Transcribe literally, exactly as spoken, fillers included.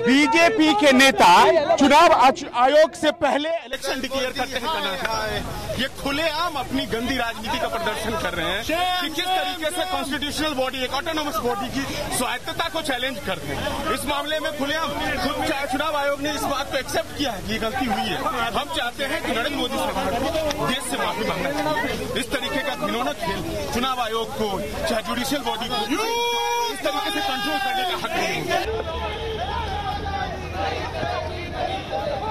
BJP के नेता चुनाव आयोग से पहले इलेक्शन डिक्लेयर करते हैं, ये खुलेआम अपनी गंदी राजनीति का प्रदर्शन कर रहे हैं कि किस तरीके से कॉन्स्टिट्यूशनल बॉडी, एक ऑटोनोमस बॉडी की स्वायत्तता को चैलेंज करते हैं। इस मामले में खुलेआम खुद चुनाव आयोग ने इस बात को एक्सेप्ट किया है कि गलती हुई है। हम चाहते हैं कि नरेंद्र मोदी सरकार को देश से माफी मांगना चाहिए। इस तरीके का घिनौना खेल चुनाव आयोग को, चाहे जुडिशियल बॉडी को इस तरीके से कंट्रोल करने का हक नहीं है।